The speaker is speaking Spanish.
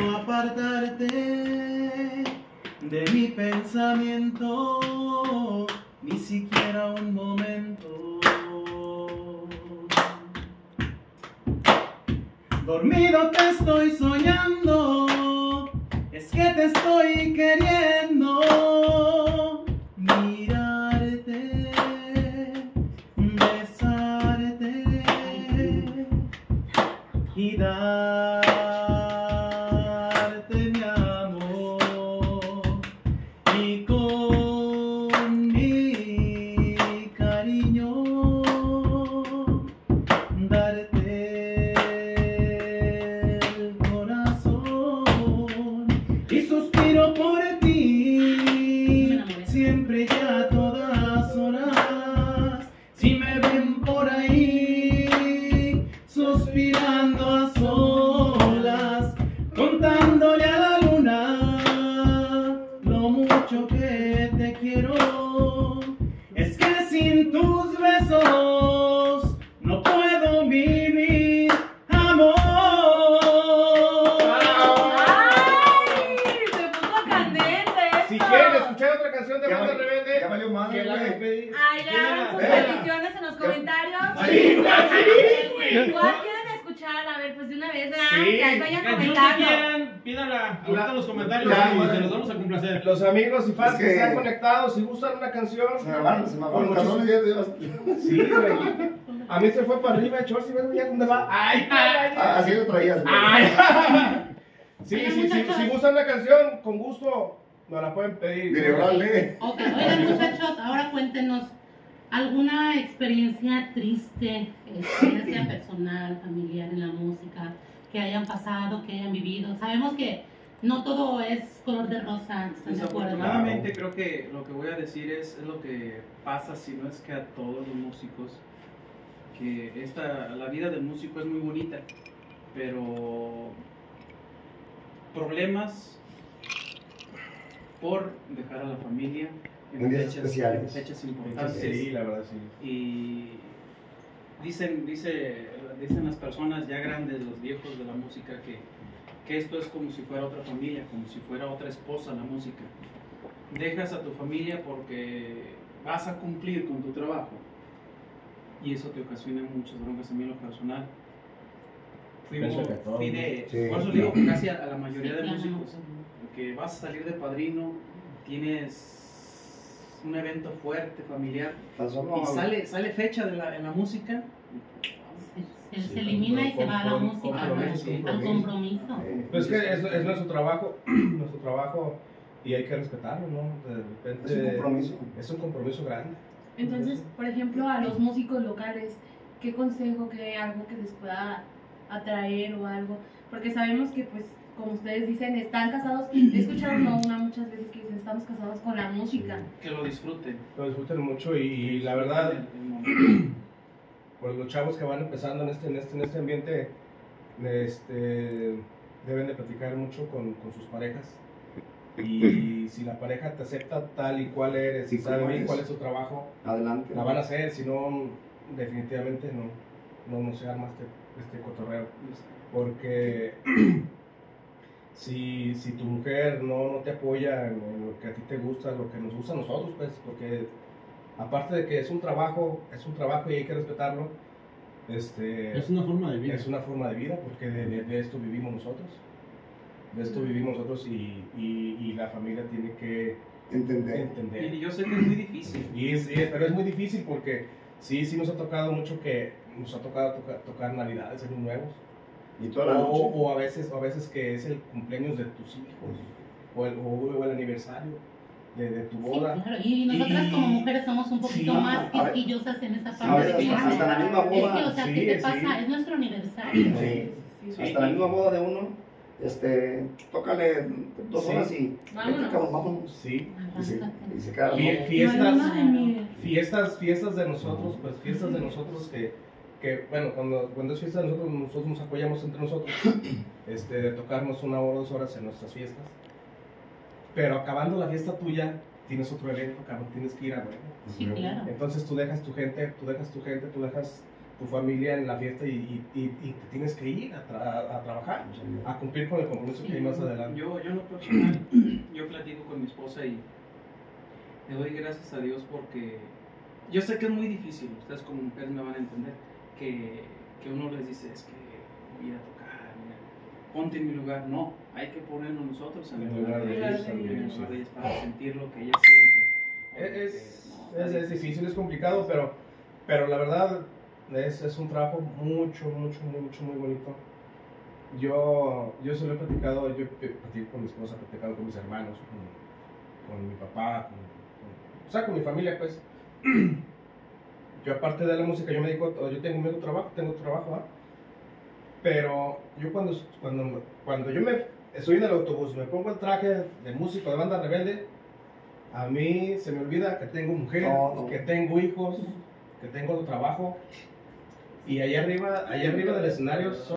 apartarte de mi pensamiento, ni siquiera un momento. Dormido te estoy soñando, es que te estoy queriendo. Mirarte, besarte y darte mi amor, y con mi cariño darte el corazón, y suspiro por ti siempre y a todas horas. Si me ven por ahí suspirando a solas, contándole a la luna lo mucho que te quiero, es que sin tus besos no puedo vivir, amor. ¡Ay! Se puso candente esto. Si quieren escuchar otra canción de Banda Rebelde, ya valió madre, que la hagan güey. pedir. Ay, ya, sus peticiones en los comentarios. Sí, ¿Cuál quieren escuchar? A ver, pues de una vez, ¿verdad? Sí, Que vayan Canción que comentando. quieran, pídala ahorita en los comentarios Ya, y madre. se los vamos a complacer. Los amigos y fans Es que que- están conectados, si gustan una canción, Se me van con los muchos- calzones ya. Sí, güey. A mí se fue para arriba el short, ¿sí ves, güey? ¿Ya dónde va? ¡Ay, ay, Ah, así lo traías, güey. ay! Sí, Oigan, sí, sí, muchachos. si gustan una canción, con gusto nos la pueden pedir. Videorale. Ok, oigan muchachos, ahora cuéntenos alguna experiencia triste, ya sea personal, familiar en la música, que hayan pasado, que hayan vivido. Sabemos que no todo es color de rosa, ¿están de acuerdo? Desafortunadamente creo que lo que voy a decir es lo que pasa, si no es que a todos los músicos, que la vida del músico es muy bonita, pero problemas por dejar a la familia En días especiales. en fechas importantes. Sí, la verdad, sí. Y dicen las personas ya grandes, los viejos de la música, que esto es como si fuera otra familia, como si fuera otra esposa la música. Dejas a tu familia porque vas a cumplir con tu trabajo y eso te ocasiona muchas broncas. A mí en lo personal Pienso que a todos, fui de, ¿no? Sí, por eso claro. digo casi a la mayoría de Sí, claro. músicos, que vas a salir de padrino, tienes un evento fuerte, familiar, Tan solo. y sale fecha en la música. Se elimina y se va a la música, al compromiso. Pues es que es nuestro trabajo, nuestro trabajo, y hay que respetarlo, ¿no? De repente, Es un compromiso. es un compromiso grande. Entonces, por ejemplo, a los músicos locales, ¿qué consejo, qué algo que les pueda atraer o algo? Porque sabemos que, pues, como ustedes dicen, están casados. He escuchado muchas veces que dicen, estamos casados con la música. Que lo disfruten. Lo disfruten mucho y la verdad, El momento. pues los chavos que van empezando en este ambiente, deben de platicar mucho con sus parejas. Y si la pareja te acepta tal y cual eres, y Sí, sabe como bien eres. cuál es tu trabajo, Adelante. la van a hacer, si no, definitivamente no se arma este cotorreo. Porque si tu mujer no te apoya en lo que a ti te gusta, lo que nos gusta a nosotros, pues, porque aparte de que es un trabajo y hay que respetarlo, Es una forma de vida. es una forma de vida, porque de esto vivimos nosotros. De esto vivimos nosotros y la familia tiene que Entender. entender. Y yo sé que es muy difícil. Pero es muy difícil porque sí nos ha tocado mucho tocar navidades, años nuevos. Y toda la noche. O a veces que es el cumpleaños de tus hijos o el aniversario de tu Sí, boda. claro. Y nosotras como mujeres somos un poquito Sí, más a ver. quisquillosas en esa A parte. veces hasta la misma Es que, boda. o sea, Sí, ¿qué te sí. pasa? Es nuestro aniversario. Sí. Sí. Hasta la misma boda de uno, tócale 2 Sí. horas y Vámonos. vámonos. Sí. Y se queda Fie- loco. fiestas de nosotros, pues fiestas de nosotros que bueno, cuando es fiesta de nosotros nos apoyamos entre nosotros, de tocarnos 1 hora, 2 horas en nuestras fiestas. Pero acabando la fiesta tuya, tienes otro evento, cabrón, tienes que ir a ver. Sí, claro. Entonces tú dejas tu gente, tú dejas tu familia en la fiesta y te tienes que ir a trabajar, a cumplir con el compromiso que hay más adelante. Yo en lo personal, yo platico con mi esposa y le doy gracias a Dios porque yo sé que es muy difícil, ustedes como mujeres me van a entender, que uno les dice, es que voy a ir a tocar, mira, ponte en mi lugar. No, hay que ponernos nosotros en el lugar de ellas, para sentir lo que ellas sienten. Es difícil, es complicado, pero la verdad es un trabajo muy bonito. Yo se lo he platicado, yo platico con mi esposa, he platicado con mis hermanos, con mi papá, con mi familia, pues. Yo aparte de la música, yo tengo otro trabajo, ¿ah? Pero yo cuando yo estoy en el autobús, me pongo el traje de músico de banda rebelde, a mí se me olvida que tengo mujer, que tengo hijos, que tengo trabajo, y allá arriba del escenario